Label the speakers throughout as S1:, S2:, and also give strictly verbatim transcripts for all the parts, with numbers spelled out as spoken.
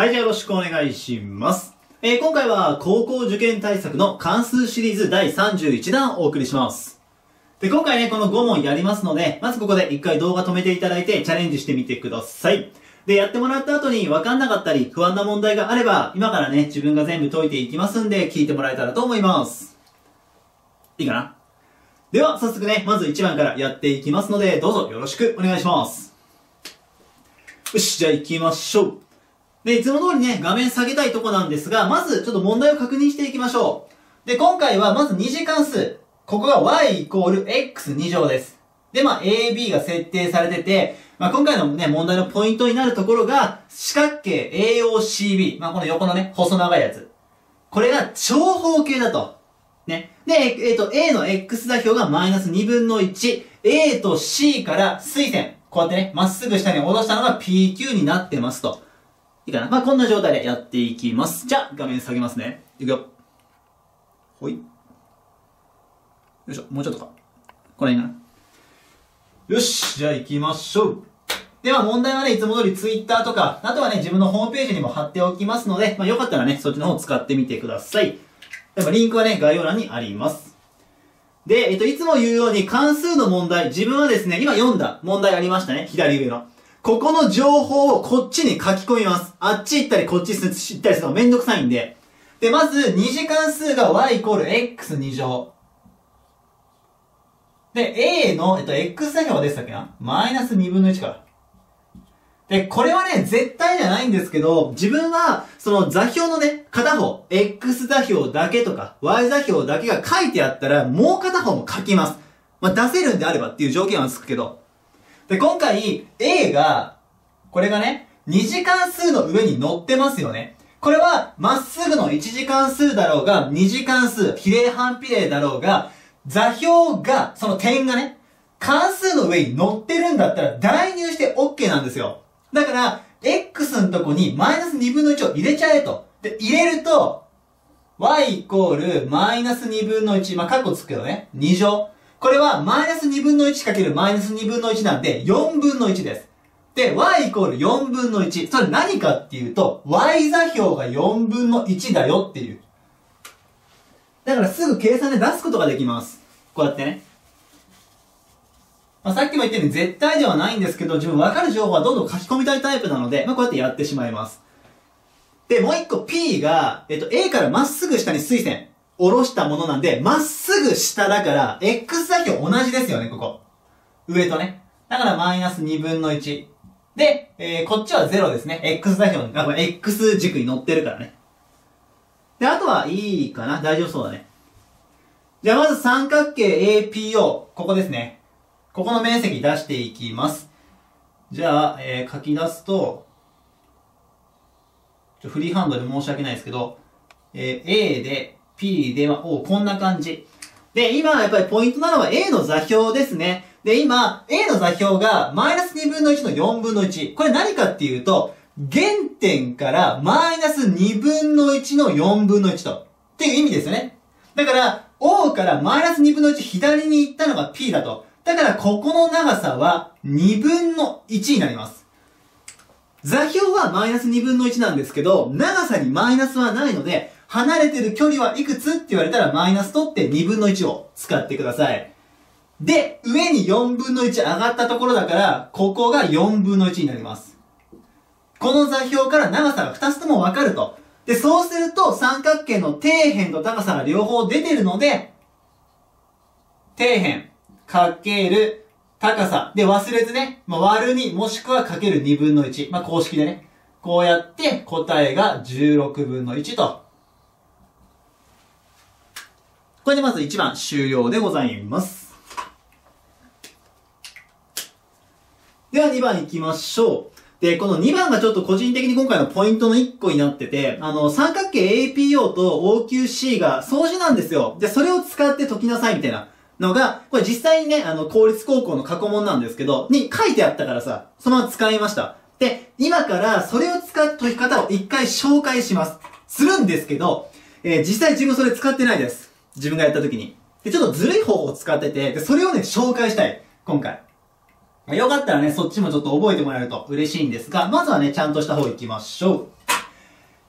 S1: はい、じゃあよろしくお願いします。えー、今回は高校受験対策の関数シリーズだいさんじゅういちだんをお送りします。で、今回ね、このご問やりますので、まずここで一回動画止めていただいてチャレンジしてみてください。で、やってもらった後に分かんなかったり不安な問題があれば、今からね、自分が全部解いていきますんで、聞いてもらえたらと思います。いいかな？では、早速ね、まずいちばんからやっていきますので、どうぞよろしくお願いします。よし、じゃあ行きましょう。で、いつも通りね、画面下げたいとこなんですが、まずちょっと問題を確認していきましょう。で、今回はまず二次関数。ここが y イコール x に乗です。で、まあ ab が設定されてて、まあ今回のね、問題のポイントになるところが、四角形 エーオーシービー。まあこの横のね、細長いやつ。これが長方形だと。ね。で、えっと、a の x 座標がマイナスにぶんのいち。a と c から垂線。こうやってね、まっすぐ下に下ろしたのが ピーキュー になってますと。いいかな？まあ、こんな状態でやっていきます。じゃあ、画面下げますね。いくよ。ほい。よいしょ。もうちょっとか。これいいな。よし。じゃあ行きましょう。では、問題はね、いつも通り Twitter とか、あとはね、自分のホームページにも貼っておきますので、まあ、よかったらね、そっちの方を使ってみてください。やっぱリンクはね、概要欄にあります。で、えっと、いつも言うように関数の問題、自分はですね、今読んだ問題ありましたね。左上の。ここの情報をこっちに書き込みます。あっち行ったりこっち行ったりするのめんどくさいんで。で、まず、二次関数が y イコール x に乗。で、a の、えっと、x 座標は出てたっけな？マイナスにぶんのいちか。で、これはね、絶対じゃないんですけど、自分は、その座標のね、片方、x 座標だけとか、y 座標だけが書いてあったら、もう片方も書きます。まあ、出せるんであればっていう条件はつくけど。で、今回、a が、これがね、二次関数の上に乗ってますよね。これは、まっすぐの一次関数だろうが、二次関数、比例反比例だろうが、座標が、その点がね、関数の上に乗ってるんだったら、代入して OK なんですよ。だから、x のとこにマイナスにぶんのいちを入れちゃえと。で、入れると、y イコールマイナスにぶんのいち、まあ、カッコつくけどね、に乗。これはマイナスにぶんのいちかけるマイナスにぶんのいちなんでよんぶんのいちです。で、y イコールよんぶんのいち。それ何かっていうと、y 座標がよんぶんのいちだよっていう。だからすぐ計算で出すことができます。こうやってね。まあ、さっきも言ったように絶対ではないんですけど、自分分かる情報はどんどん書き込みたいタイプなので、まあ、こうやってやってしまいます。で、もう一個 P が、えっと、A からまっすぐ下に垂線。下ろしたものなんで、まっすぐ下だから、x 座標同じですよね、ここ。上とね。だからマイナスにぶんのいち。で、えー、こっちはゼロですね。x 座標、あ、これ x 軸に乗ってるからね。で、あとはいいかな？大丈夫そうだね。じゃあまず三角形 エーピーオー。ここですね。ここの面積出していきます。じゃあ、えー、書き出すと、ちょフリーハンドで申し訳ないですけど、えー、A で、P では、お、こんな感じ。で、今やっぱりポイントなのは A の座標ですね。で、今、A の座標がマイナスにぶんのいちのよんぶんのいち。これ何かっていうと、原点からマイナスにぶんのいちのよんぶんのいちと。っていう意味ですよね。だから、O からマイナスにぶんのいち左に行ったのが P だと。だから、ここの長さはにぶんのいちになります。座標はマイナスにぶんのいちなんですけど、長さにマイナスはないので、離れてる距離はいくつって言われたらマイナス取ってにぶんのいちを使ってください。で、上によんぶんのいち上がったところだから、ここがよんぶんのいちになります。この座標から長さがふたつともわかると。で、そうすると三角形の底辺と高さが両方出てるので、底辺かける高さ。で、忘れずね、まあ、割るにもしくはかけるにぶんのいち。まあ、公式でね。こうやって答えがじゅうろくぶんのいちと。これでまずいちばん終了でございます。ではにばん行きましょう。で、このにばんがちょっと個人的に今回のポイントのいっこになってて、あの、三角形 エーピーオー と オーキューシー が相似なんですよ。で、それを使って解きなさいみたいなのが、これ実際にね、あの、公立高校の過去問なんですけど、に書いてあったからさ、そのまま使いました。で、今からそれを使った解き方を一回紹介します。するんですけど、えー、実際自分それ使ってないです。自分がやった時に。で、ちょっとずるい方法を使ってて、で、それをね、紹介したい。今回。よかったらね、そっちもちょっと覚えてもらえると嬉しいんですが、まずはね、ちゃんとした方行きましょう。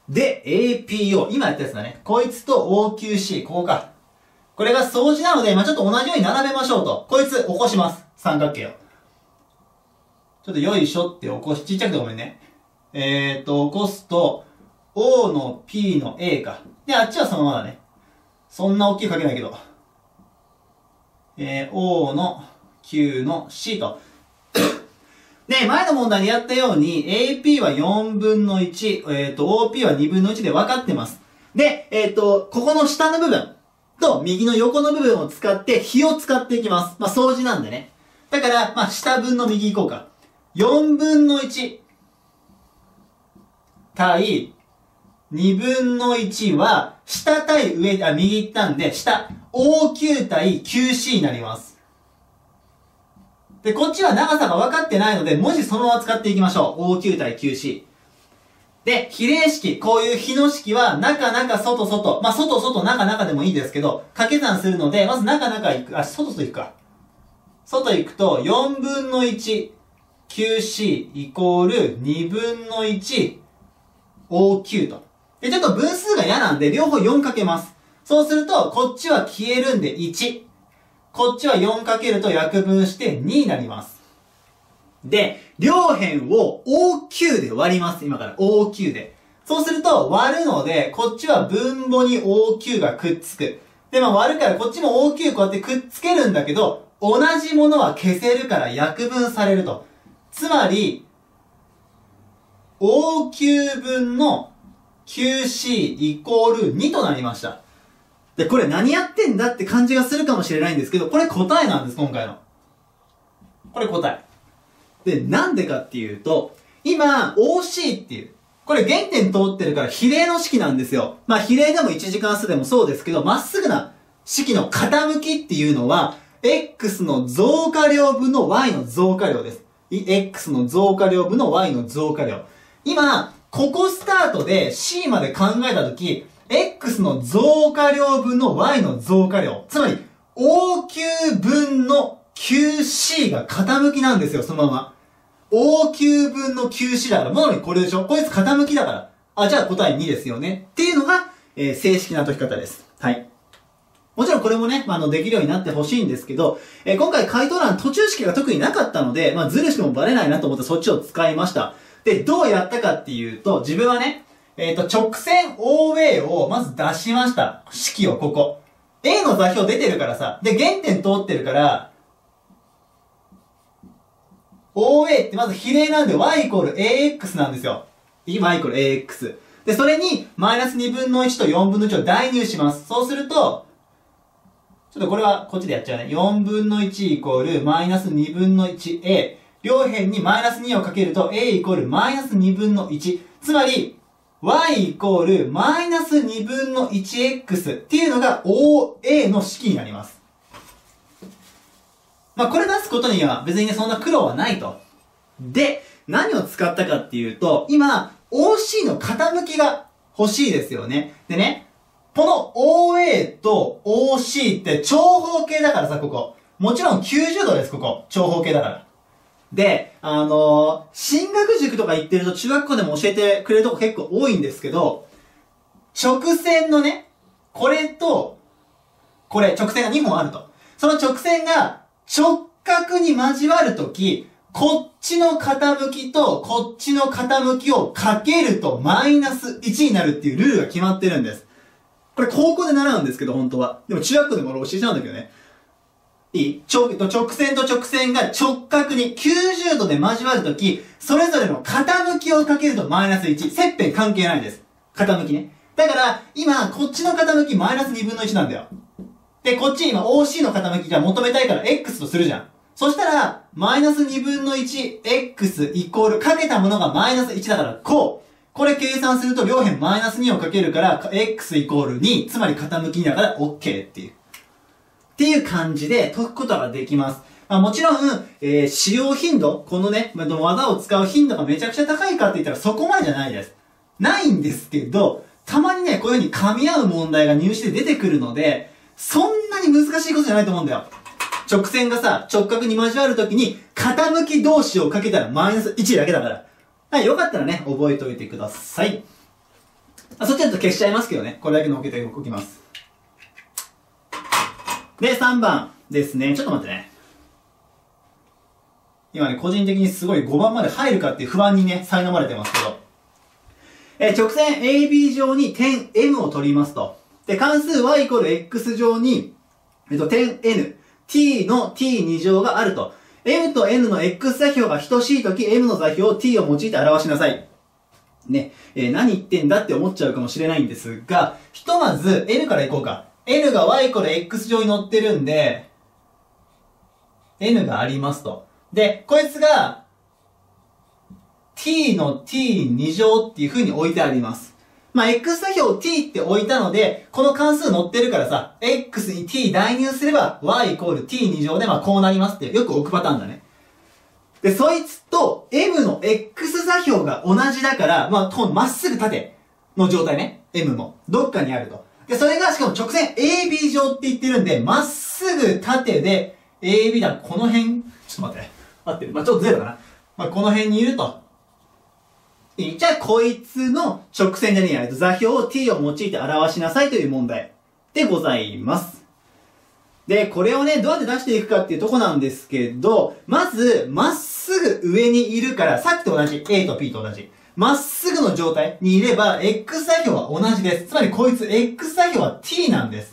S1: で、エーピーオー。今やったやつだね。こいつと オーキューシー。ここか。これが相似なので、まあ、ちょっと同じように並べましょうと。こいつ起こします。三角形を。ちょっとよいしょって起こし、ちっちゃくてごめんね。えーっと、起こすと、O の P の A か。で、あっちはそのままだね。そんな大きい書けないけど。えー、O の Q の C と。で、前の問題でやったように、エーピー はよんぶんのいち、えっと、オーピー はにぶんのいちで分かってます。で、えっと、ここの下の部分と右の横の部分を使って比を使っていきます。まあ、相似なんでね。だから、まあ、下分の右行こうか。よんぶんのいち対にぶんのいちは、下対上、あ、右行ったんで、下、オーキュー 対 キューシー になります。で、こっちは長さが分かってないので、文字そのまま使っていきましょう。オーキュー 対 キューシー。で、比例式、こういう比の式は、中中外外。まあ、外外中中でもいいですけど、掛け算するので、まず中中行く、あ、外と行くか。外行くと、よんぶんのいち、キューシー イコールにぶんのいち、オーキュー と。で、ちょっと分数が嫌なんで、両方よんかけます。そうすると、こっちは消えるんでいち。こっちはよんかけると約分してにになります。で、両辺を オーキュー で割ります。今から オーキュー で。そうすると割るので、こっちは分母に オーキュー がくっつく。で、まあ割るからこっちも オーキュー こうやってくっつけるんだけど、同じものは消せるから約分されると。つまり、オーキュー 分の キューシー イコールにとなりました。で、これ何やってんだって感じがするかもしれないんですけど、これ答えなんです、今回の。これ答え。で、なんでかっていうと、今、オーシー っていう、これ原点通ってるから比例の式なんですよ。まあ比例でも一次関数でもそうですけど、まっすぐな式の傾きっていうのは、x の増加量分の y の増加量です。x の増加量分の y の増加量。今、ここスタートで C まで考えたとき、x の増加量分の y の増加量。つまり、オーキュー 分の キューシー が傾きなんですよ、そのまま。オーキュー 分の キューシー だから、もろにこれでしょ？こいつ傾きだから。あ、じゃあ答えにですよね。っていうのが、えー、正式な解き方です。はい。もちろんこれもね、まあ、あの、できるようになってほしいんですけど、えー、今回回答欄途中式が特になかったので、まあ、ずるしてもバレないなと思ってそっちを使いました。で、どうやったかっていうと、自分はね、えっと、直線 オーエー をまず出しました。式をここ。A の座標出てるからさ。で、原点通ってるから、オーエー ってまず比例なんで y イコール エーエックス なんですよ。y イコール エーエックス。で、それに、マイナスにぶんのいちとよんぶんのいちを代入します。そうすると、ちょっとこれはこっちでやっちゃうね。よんぶんのいちイコールマイナスにぶんのいち a。両辺にマイナスにをかけると a イコールマイナスにぶんのいち。つまり、y イコールマイナスにぶんのいちエックス っていうのが オーエー の式になります。まあこれ出すことには別にねそんな苦労はないと。で、何を使ったかっていうと、今 オーシー の傾きが欲しいですよね。でね、この オーエー と オーシー って長方形だからさ、ここ。もちろんきゅうじゅうどです、ここ。長方形だから。で、あのー、進学塾とか行ってると中学校でも教えてくれるとこ結構多いんですけど、直線のね、これと、これ、直線がにほんあると。その直線が直角に交わるとき、こっちの傾きとこっちの傾きをかけるとマイナスいちになるっていうルールが決まってるんです。これ高校で習うんですけど、本当は。でも中学校でも俺教えちゃうんだけどね。いい直線と直線が直角にきゅうじゅうどで交わるとき、それぞれの傾きをかけるとマイナスいち。切片関係ないです。傾きね。だから、今、こっちの傾きマイナスにぶんのいちなんだよ。で、こっち今 オーシー の傾きじゃ求めたいから X とするじゃん。そしたら、マイナスにぶんのいち X イコールかけたものがマイナスいちだからこう。これ計算すると両辺マイナスにをかけるから X イコールに、つまり傾きだから OK っていう。っていう感じで解くことができます。まあ、もちろん、えー、使用頻度、このね、技を使う頻度がめちゃくちゃ高いかって言ったらそこまでじゃないです。ないんですけど、たまにね、こういう風に噛み合う問題が入試で出てくるので、そんなに難しいことじゃないと思うんだよ。直線がさ、直角に交わるときに、傾き同士をかけたらマイナスいちだけだから。はい、よかったらね、覚えておいてください。 あ、そっちだと消しちゃいますけどね。これだけ乗っけておきます。で、さんばんですね。ちょっと待ってね。今ね、個人的にすごいごばんまで入るかっていう不安にね、苛まれてますけど。えー、直線 エービー 上に点 M を取りますと。で、関数 y イコール x 上に、えっと、点 N、t の t に乗があると。M と N の x 座標が等しいとき、M の座標を t を用いて表しなさい。ね、えー、何言ってんだって思っちゃうかもしれないんですが、ひとまず N からいこうか。N が y イコール x 上に乗ってるんで、N がありますと。で、こいつが、t の t に乗っていう風に置いてあります。まあ、x 座標を t って置いたので、この関数乗ってるからさ、x に t 代入すれば y イコール t に乗でまあこうなりますってよく置くパターンだね。で、そいつと m の x 座標が同じだから、まあ、まっすぐ縦の状態ね。m も。どっかにあると。で、それがしかも直線 エービー 上って言ってるんで、まっすぐ縦で エービー だ。この辺、ちょっと待って。合ってる。まあ、ちょっとずれたかな。まあ、この辺にいると。じゃあ、こいつの直線じゃねえや、座標を t を用いて表しなさいという問題でございます。で、これをね、どうやって出していくかっていうとこなんですけど、まず、まっすぐ上にいるから、さっきと同じ、A と P と同じ。まっすぐの状態にいれば、x 座標は同じです。つまりこいつ x 座標は t なんです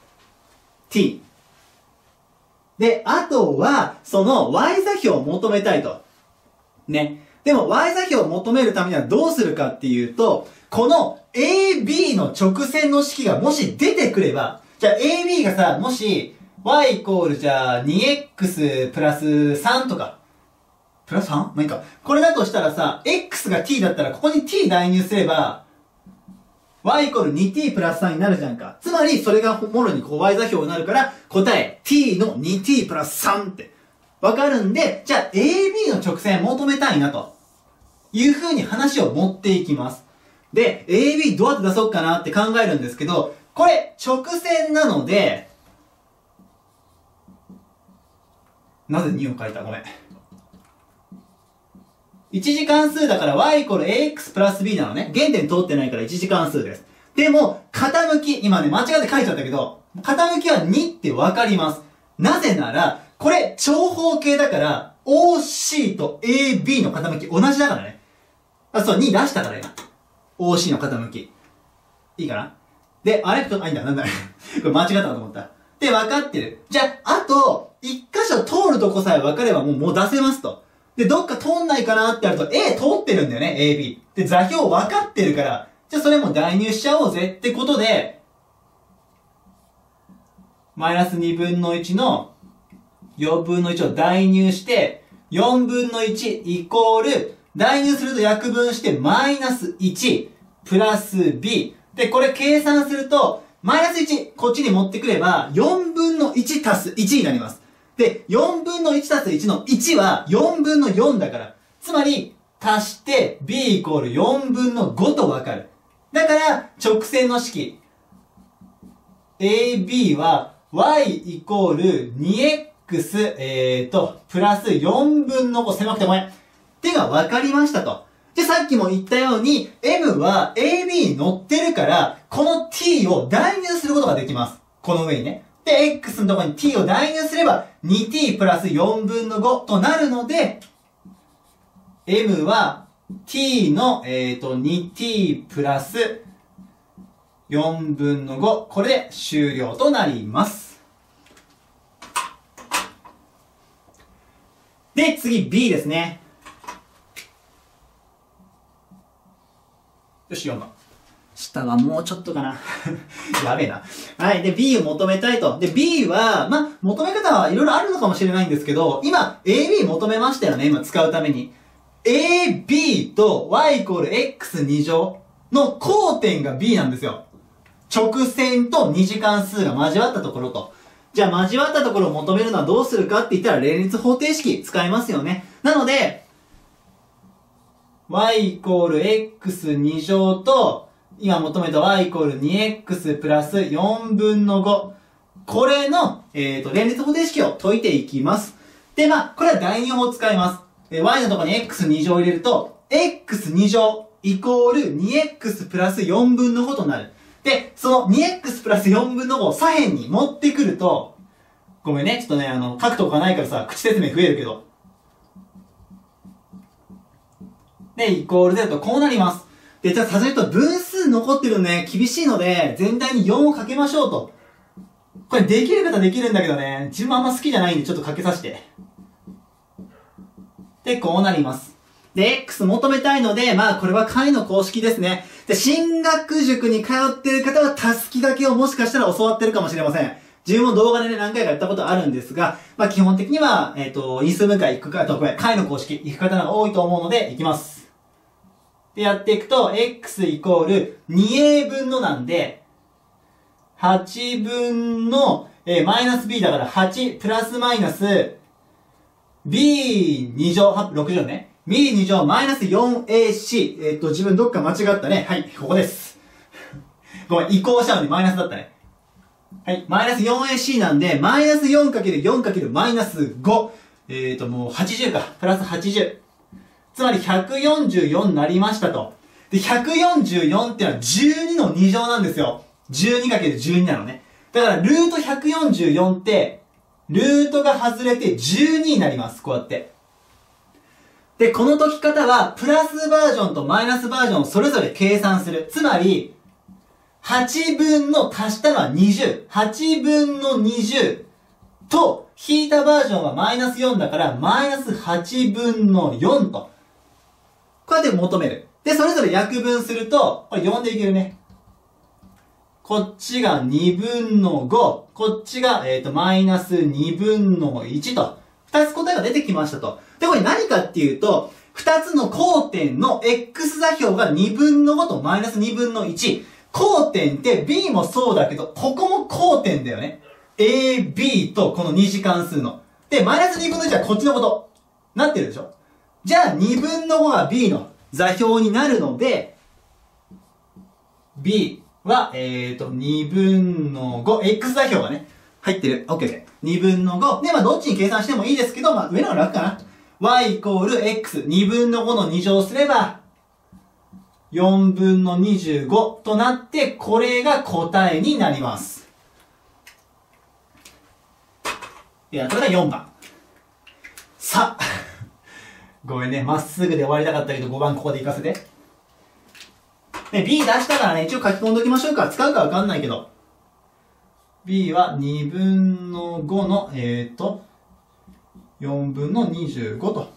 S1: 。t。で、あとは、その y 座標を求めたいと。ね。でも y 座標を求めるためにはどうするかっていうと、この エービー の直線の式がもし出てくれば、じゃあ エービー がさ、もし y イコールじゃあ にエックス プラスさんとか、プラス さん？ まあいいか。これだとしたらさ、x が t だったらここに t 代入すれば、y イコール にティー プラスさんになるじゃんか。つまり、それがもろにこう y 座標になるから、答え t の にティー プラスさんって、わかるんで、じゃあ エービー の直線求めたいなと。いう風に話を持っていきます。で、エービー どうやって出そうかなって考えるんですけど、これ直線なので、なぜにを書いた？ごめん。一次関数だから y イコール ax プラス b なのね。原点通ってないから一次関数です。でも、傾き、今ね、間違って書いちゃったけど、傾きはにってわかります。なぜなら、これ長方形だから、オーシー と エービー の傾き同じだからね。あ、そう、に出したから今。オーシー の傾き。いいかな？で、あれあ、いいんだ、なんだ。これ間違ったかと思った。で、分かってる。じゃあ、あと、一箇所通るとこさえ分かればもう、もう出せますと。で、どっか通んないかなってやると、A 通ってるんだよね、エービー。で、座標分かってるから、じゃあそれも代入しちゃおうぜってことで、マイナスにぶんのいちのよんぶんのいちを代入して、よんぶんのいちイコール、代入すると約分してマイナスいちプラス b。で、これ計算すると、マイナスいちこっちに持ってくれば、よんぶんのいち足すいちになります。で、よんぶんのいち足すいちのいちはよんぶんのよんだから。つまり、足して b イコールよんぶんのごとわかる。だから、直線の式。エービー は y イコール にエックス、えーと、プラスよんぶんのご、狭くてもえ。ってが分かりましたと。で、さっきも言ったように、M は エービー に乗ってるから、この t を代入することができます。この上にね。で、x のところに t を代入すれば、にティー プラスよんぶんのごとなるので、M は t の、えーと、にティー プラスよんぶんのご。これで終了となります。で、次 B ですね。よし、よんばん。下はもうちょっとかな。やべえな。はい。で、B を求めたいと。で、B は、まあ、求め方はいろいろあるのかもしれないんですけど、今、エービー 求めましたよね。今使うために。エービー と y イコール x に乗の交点が B なんですよ。直線と二次関数が交わったところと。じゃあ、交わったところを求めるのはどうするかって言ったら、連立方程式使いますよね。なので、y イコール x に乗と、今求めた y イコール にエックス プラスよんぶんのご。これの、えっと、連立方程式を解いていきます。で、まあ、これは代入法を使います。y のところに x に乗を入れると、 エックスに 乗イコール にエックス プラスよんぶんのごとなる。で、その にエックス プラスよんぶんのごを左辺に持ってくると、ごめんね、ちょっとね、あの、書くとこがないからさ、口説明増えるけど。で、イコールゼロとこうなります。で、じゃあさすがに言うと分数残ってるのね、厳しいので、全体によんをかけましょうと。これできる方できるんだけどね、自分あんま好きじゃないんでちょっとかけさせて。で、こうなります。で、X 求めたいので、まあこれは解の公式ですね。で、進学塾に通ってる方はたすき掛けをもしかしたら教わってるかもしれません。自分も動画でね、何回かやったことあるんですが、まあ基本的には、えっと、因数分解行くか、と、ごめん、解の公式行く方が多いと思うので、行きます。で、やっていくと、X イコール にエー 分のなんで、はちぶんの、えー、マイナス B だからはちプラスマイナス B に乗、ろく乗ね。B に乗マイナス よんエーシー。えっと、自分どっか間違ったね。はい、ここです。ごめん、移行したのにマイナスだったね。はい、マイナス よんエーシー なんで、マイナス よんかけるよんかけるマイナスご。えっと、もうはちじゅうか。プラスはちじゅう。つまりひゃくよんじゅうよんになりましたと。で、ひゃくよんじゅうよんってのはじゅうにのに乗なんですよ。じゅうにかけるじゅうに なのね。だから、ルートひゃくよんじゅうよんって、ルートが外れてじゅうにになります。こうやって。で、この解き方は、プラスバージョンとマイナスバージョンをそれぞれ計算する。つまり、はちぶんの足したのはにじゅう。はちぶんのにじゅうと、引いたバージョンはマイナスよんだから、マイナスはちぶんのよんと。こうやって求める。で、それぞれ約分すると、これよんでいけるね。こっちがにぶんのご。こっちが、えっと、マイナスにぶんのいちと。二つ答えが出てきましたと。で、これ何かっていうと、二つの交点の X 座標がにぶんのごとマイナスにぶんのいち。交点って B もそうだけど、ここも交点だよね。A、B とこの二次関数の。で、マイナスにぶんのいちはこっちのこと。なってるでしょ？じゃあにぶんのごが B の座標になるので、B は、えっと、にぶんのご、X 座標がね、入ってる。OK で。にぶんのご。で、まあ、どっちに計算してもいいですけど、まあ、上の方が楽かな。y イコール x。にぶんのごのに乗すれば、よんぶんのにじゅうごとなって、これが答えになります。いや、これがよんばん。さあ。ごめんね。まっすぐで終わりたかったけど、ごばんここで行かせて。で、B 出したからね、一応書き込んどきましょうか。使うかわかんないけど。B はにぶんのごの、えーと、よんぶんのにじゅうごと。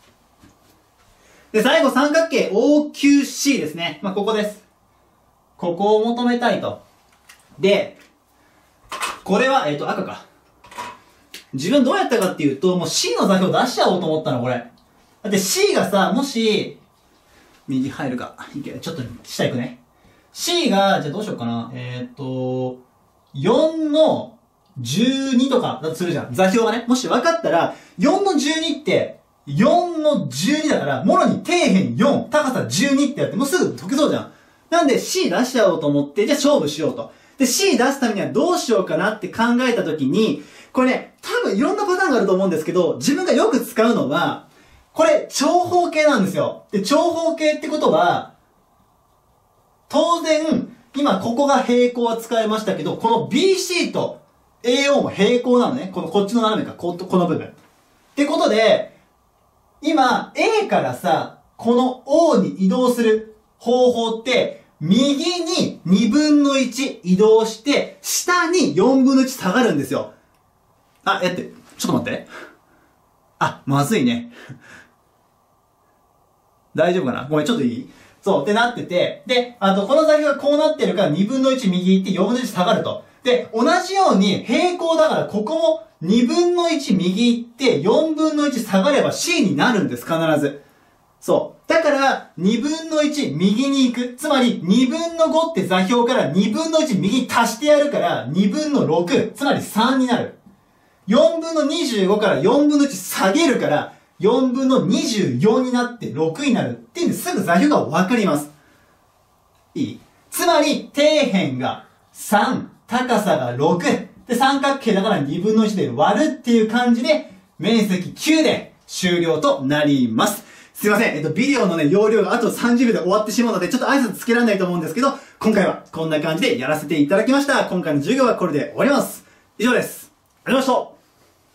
S1: で、最後三角形 オーキューシー ですね。まあ、ここです。ここを求めたいと。で、これは、えーと、赤か。自分どうやったかっていうと、もう C の座標出しちゃおうと思ったの、これ。だって C がさ、もし、右入るか。いけ、ちょっと下行くね。C が、じゃあどうしようかな。えっと、よんのじゅうにとかだとするじゃん。座標がね。もし分かったら、よんのじゅうにって、よんのじゅうにだから、もろに底辺よん、高さじゅうにってやって、もうすぐ解けそうじゃん。なんで C 出しちゃおうと思って、じゃあ勝負しようと。で、C 出すためにはどうしようかなって考えたときに、これね、多分いろんなパターンがあると思うんですけど、自分がよく使うのは、これ、長方形なんですよ。で、長方形ってことは、当然、今ここが平行は使いましたけど、この ビーシー と エーオー も平行なのね。このこっちの斜めか、ここの部分。ってことで、今 A からさ、この O に移動する方法って、右ににぶんのいち移動して、下によんぶんのいち下がるんですよ。あ、やって、ちょっと待って。あ、まずいね。大丈夫かな？ごめん、ちょっといい？そう、ってなってて、で、あと、この座標がこうなってるからにぶんのいち右行ってよんぶんのいち下がると。で、同じように平行だからここもにぶんのいち右行ってよんぶんのいち下がれば C になるんです、必ず。そう。だから、にぶんのいち右に行く。つまり、にぶんのごって座標からにぶんのいち右に足してやるから、にぶんのろく。つまりさんになる。よんぶんのにじゅうごからよんぶんのいち下げるから、よんぶんのにじゅうよんになってろくになるっていうんですぐ座標がわかります。いい？つまり、底辺がさん、高さがろく。で、三角形だからにぶんのいちで割るっていう感じで、面積きゅうで終了となります。 すいません。えっと、ビデオのね、容量があとさんじゅうびょうで終わってしまうので、ちょっと挨拶つけられないと思うんですけど、今回はこんな感じでやらせていただきました。今回の授業はこれで終わります。以上です。ありがとうございました。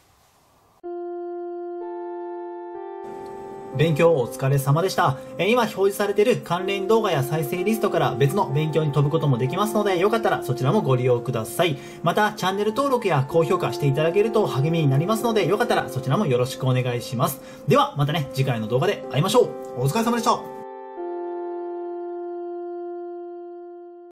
S1: 勉強お疲れ様でした。えー、今表示されている関連動画や再生リストから別の勉強に飛ぶこともできますので、よかったらそちらもご利用ください。また、チャンネル登録や高評価していただけると励みになりますので、よかったらそちらもよろしくお願いします。では、またね、次回の動画で会いましょう。お疲れ様でした。